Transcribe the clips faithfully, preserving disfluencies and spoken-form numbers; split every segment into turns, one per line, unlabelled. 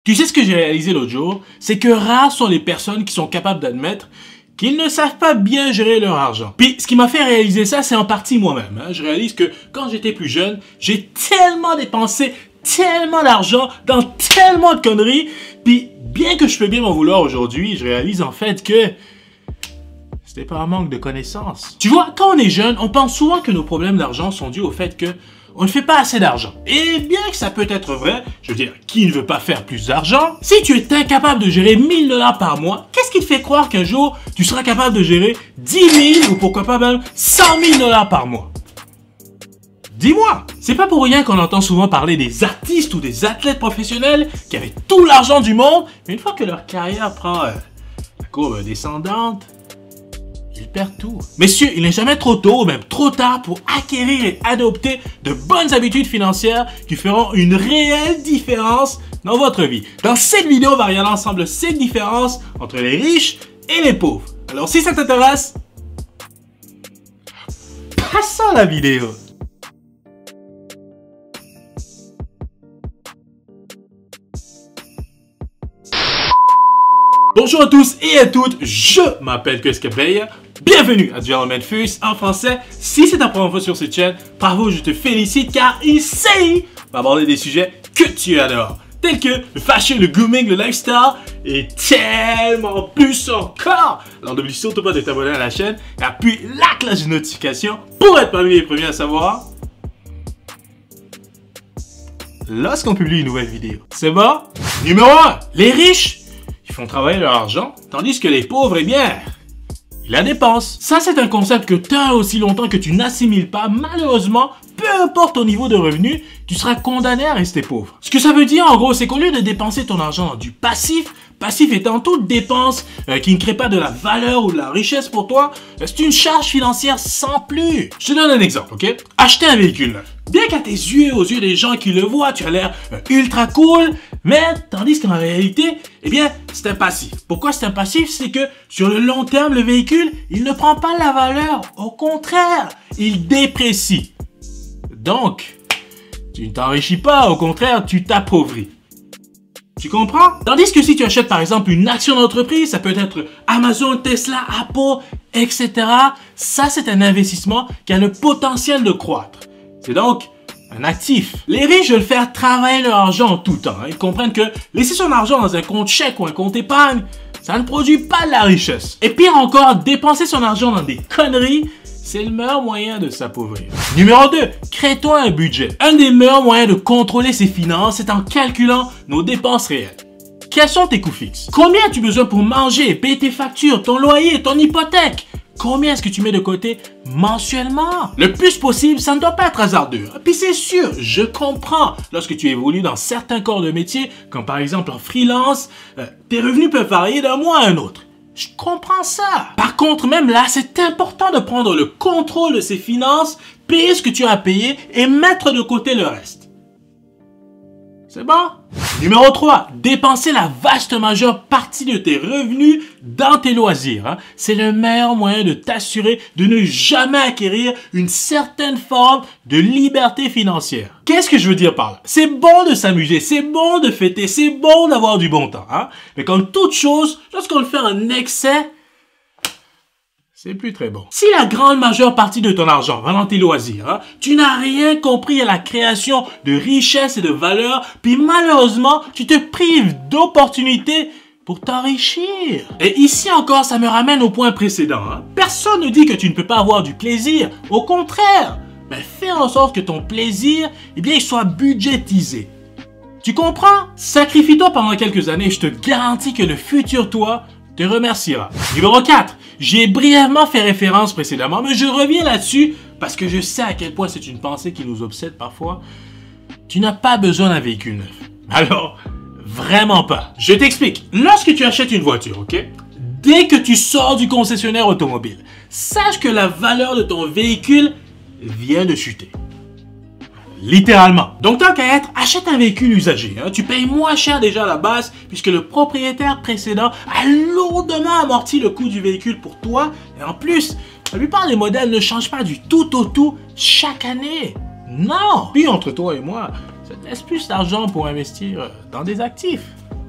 Tu sais ce que j'ai réalisé l'autre jour? C'est que rares sont les personnes qui sont capables d'admettre qu'ils ne savent pas bien gérer leur argent. Puis ce qui m'a fait réaliser ça, c'est en partie moi-même. Hein. Je réalise que quand j'étais plus jeune, j'ai tellement dépensé tellement d'argent dans tellement de conneries. Puis bien que je peux bien m'en vouloir aujourd'hui, je réalise en fait que c'était pas un manque de connaissances. Tu vois, quand on est jeune, on pense souvent que nos problèmes d'argent sont dus au fait que on ne fait pas assez d'argent. Et bien que ça peut être vrai, je veux dire, qui ne veut pas faire plus d'argent? Si tu es incapable de gérer mille dollars par mois, qu'est-ce qui te fait croire qu'un jour, tu seras capable de gérer dix mille ou pourquoi pas même cent mille dollars par mois? Dis-moi! C'est pas pour rien qu'on entend souvent parler des artistes ou des athlètes professionnels qui avaient tout l'argent du monde, mais une fois que leur carrière prend euh, la courbe descendante, ils perdent tout. Messieurs, il n'est jamais trop tôt ou même trop tard pour acquérir et adopter de bonnes habitudes financières qui feront une réelle différence dans votre vie. Dans cette vidéo, on va regarder ensemble cette différence entre les riches et les pauvres. Alors si ça t'intéresse, passons à la vidéo. Bonjour à tous et à toutes, je m'appelle Keskabeya. Bienvenue à Gentleman First en français. Si c'est ta première fois sur cette chaîne, bravo, je te félicite car ici, on va aborder des sujets que tu adores, tels que le fashion, le grooming, le lifestyle et tellement plus encore. Alors n'oublie surtout pas de t'abonner à la chaîne et appuie la cloche de notification pour être parmi les premiers à savoir lorsqu'on publie une nouvelle vidéo. C'est bon? Numéro un, les riches, ils font travailler leur argent, tandis que les pauvres, eh bien, ils la dépensent. Ça, c'est un concept que tant aussi longtemps que tu n'assimiles pas, malheureusement, peu importe ton niveau de revenu, tu seras condamné à rester pauvre. Ce que ça veut dire, en gros, c'est qu'au lieu de dépenser ton argent dans du passif, passif étant toute dépense euh, qui ne crée pas de la valeur ou de la richesse pour toi, euh, c'est une charge financière sans plus. Je te donne un exemple, ok? Acheter un véhicule neuf. Bien qu'à tes yeux, aux yeux des gens qui le voient, tu as l'air euh, ultra cool, mais tandis qu'en réalité, eh bien, c'est un passif. Pourquoi c'est un passif? C'est que sur le long terme, le véhicule, il ne prend pas la valeur. Au contraire, il déprécie. Donc, tu ne t'enrichis pas, au contraire, tu t'appauvris. Tu comprends? Tandis que si tu achètes par exemple une action d'entreprise, ça peut être Amazon, Tesla, Apple, et cetera. Ça, c'est un investissement qui a le potentiel de croître. C'est donc un actif. Les riches veulent faire travailler leur argent en tout temps. Hein. Ils comprennent que laisser son argent dans un compte chèque ou un compte épargne, ça ne produit pas de la richesse. Et pire encore, dépenser son argent dans des conneries, c'est le meilleur moyen de s'appauvrir. Numéro deux, crée-toi un budget. Un des meilleurs moyens de contrôler ses finances, c'est en calculant nos dépenses réelles. Quels sont tes coûts fixes? Combien as-tu besoin pour manger, payer tes factures, ton loyer, ton hypothèque? Combien est-ce que tu mets de côté mensuellement? Le plus possible, ça ne doit pas être hasardeux. Puis c'est sûr, je comprends. Lorsque tu évolues dans certains corps de métier, comme par exemple en freelance, euh, tes revenus peuvent varier d'un mois à un autre. Je comprends ça. Par contre, même là, c'est important de prendre le contrôle de ses finances, payer ce que tu as à payer et mettre de côté le reste. C'est bon? Numéro trois, dépenser la vaste majeure partie de tes revenus dans tes loisirs. Hein. C'est le meilleur moyen de t'assurer de ne jamais acquérir une certaine forme de liberté financière. Qu'est-ce que je veux dire par là? C'est bon de s'amuser, c'est bon de fêter, c'est bon d'avoir du bon temps. Hein. Mais comme toute chose, lorsqu'on le fait en excès, c'est plus très bon. Si la grande majeure partie de ton argent va dans tes loisirs, hein, tu n'as rien compris à la création de richesse et de valeur, puis malheureusement, tu te prives d'opportunités pour t'enrichir. Et ici encore, ça me ramène au point précédent. Hein. Personne ne dit que tu ne peux pas avoir du plaisir. Au contraire, mais fais en sorte que ton plaisir, eh bien, il soit budgétisé. Tu comprends? Sacrifie-toi pendant quelques années, je te garantis que le futur toi te remerciera. Numéro quatre. J'ai brièvement fait référence précédemment, mais je reviens là-dessus parce que je sais à quel point c'est une pensée qui nous obsède parfois. Tu n'as pas besoin d'un véhicule neuf. Alors, vraiment pas. Je t'explique. Lorsque tu achètes une voiture, ok? Dès que tu sors du concessionnaire automobile, sache que la valeur de ton véhicule vient de chuter. Littéralement. Donc tant qu'à être, achète un véhicule usagé. Hein. Tu payes moins cher déjà à la base puisque le propriétaire précédent a lourdement amorti le coût du véhicule pour toi. Et en plus, la plupart des modèles ne changent pas du tout au tout chaque année. Non. Puis entre toi et moi, ça te laisse plus d'argent pour investir dans des actifs.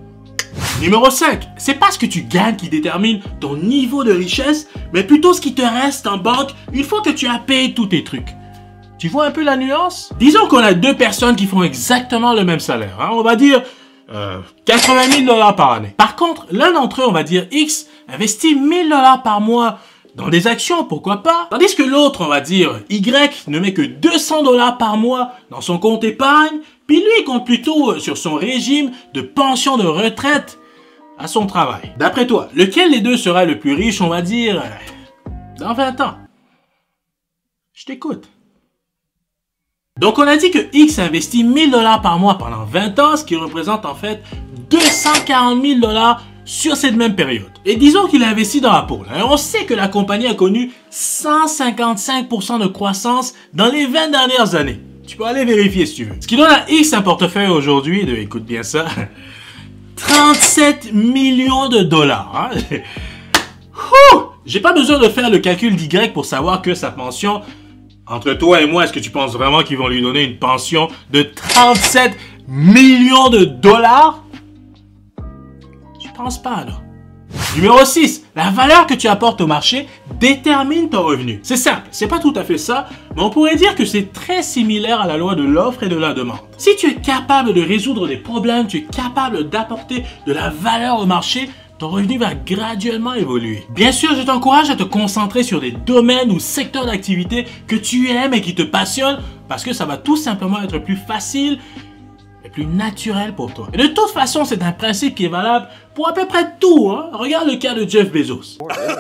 Numéro cinq, c'est pas ce que tu gagnes qui détermine ton niveau de richesse, mais plutôt ce qui te reste en banque une fois que tu as payé tous tes trucs. Tu vois un peu la nuance? Disons qu'on a deux personnes qui font exactement le même salaire. Hein? On va dire euh, quatre-vingt mille dollars par année. Par contre, l'un d'entre eux, on va dire X, investit mille dollars par mois dans des actions, pourquoi pas? Tandis que l'autre, on va dire Y, ne met que deux cents dollars par mois dans son compte épargne, puis lui, il compte plutôt sur son régime de pension de retraite à son travail. D'après toi, lequel des deux sera le plus riche, on va dire, dans vingt ans? Je t'écoute. Donc on a dit que X investit mille dollars par mois pendant vingt ans, ce qui représente en fait deux cent quarante mille dollars sur cette même période. Et disons qu'il a investi dans Apple. Hein. On sait que la compagnie a connu cent cinquante-cinq pour cent de croissance dans les vingt dernières années. Tu peux aller vérifier si tu veux. Ce qui donne à X un portefeuille aujourd'hui de, écoute bien ça, trente-sept millions de dollars. Hein. J'ai pas besoin de faire le calcul d'Y pour savoir que sa pension, entre toi et moi, est-ce que tu penses vraiment qu'ils vont lui donner une pension de trente-sept millions de dollars? Je pense pas, non. Numéro six, la valeur que tu apportes au marché détermine ton revenu. C'est simple, c'est pas tout à fait ça, mais on pourrait dire que c'est très similaire à la loi de l'offre et de la demande. Si tu es capable de résoudre des problèmes, tu es capable d'apporter de la valeur au marché, ton revenu va graduellement évoluer. Bien sûr, je t'encourage à te concentrer sur des domaines ou secteurs d'activité que tu aimes et qui te passionnent, parce que ça va tout simplement être plus facile et plus naturel pour toi. Et de toute façon, c'est un principe qui est valable pour à peu près tout. Hein? Regarde le cas de Jeff Bezos.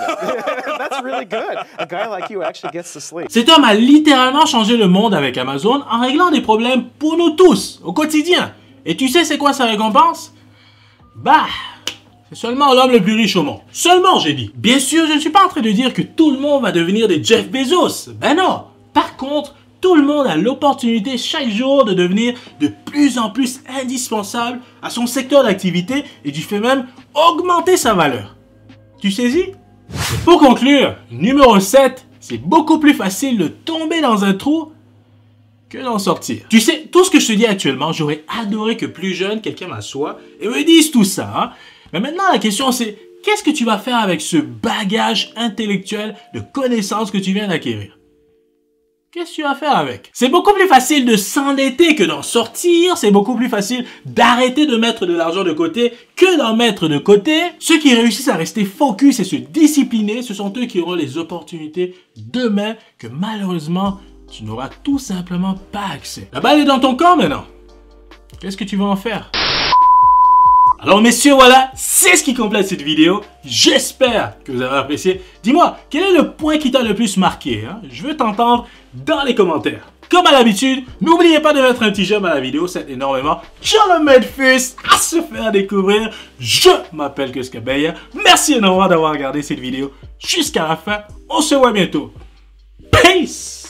Cet homme a littéralement changé le monde avec Amazon en réglant des problèmes pour nous tous, au quotidien. Et tu sais c'est quoi sa récompense? Bah, c'est seulement l'homme le plus riche au monde. Seulement, j'ai dit. Bien sûr, je ne suis pas en train de dire que tout le monde va devenir des Jeff Bezos. Ben non. Par contre, tout le monde a l'opportunité chaque jour de devenir de plus en plus indispensable à son secteur d'activité et du fait même augmenter sa valeur. Tu saisis? Et pour conclure, numéro sept, c'est beaucoup plus facile de tomber dans un trou que d'en sortir. Tu sais, tout ce que je te dis actuellement, j'aurais adoré que plus jeune, quelqu'un m'assoie et me dise tout ça. Hein? Mais maintenant, la question c'est, qu'est-ce que tu vas faire avec ce bagage intellectuel de connaissances que tu viens d'acquérir? Qu'est-ce que tu vas faire avec? C'est beaucoup plus facile de s'endetter que d'en sortir. C'est beaucoup plus facile d'arrêter de mettre de l'argent de côté que d'en mettre de côté. Ceux qui réussissent à rester focus et se discipliner, ce sont eux qui auront les opportunités demain que malheureusement, tu n'auras tout simplement pas accès. La balle est dans ton camp maintenant. Qu'est-ce que tu vas en faire? Alors messieurs, voilà, c'est ce qui complète cette vidéo. J'espère que vous avez apprécié. Dis-moi, quel est le point qui t'a le plus marqué? Hein? Je veux t'entendre dans les commentaires. Comme à l'habitude, n'oubliez pas de mettre un petit j'aime à la vidéo, ça aide énormément. John Medfus à se faire découvrir. Je m'appelle Kuskabeya. Merci énormément d'avoir regardé cette vidéo jusqu'à la fin. On se voit bientôt. Peace!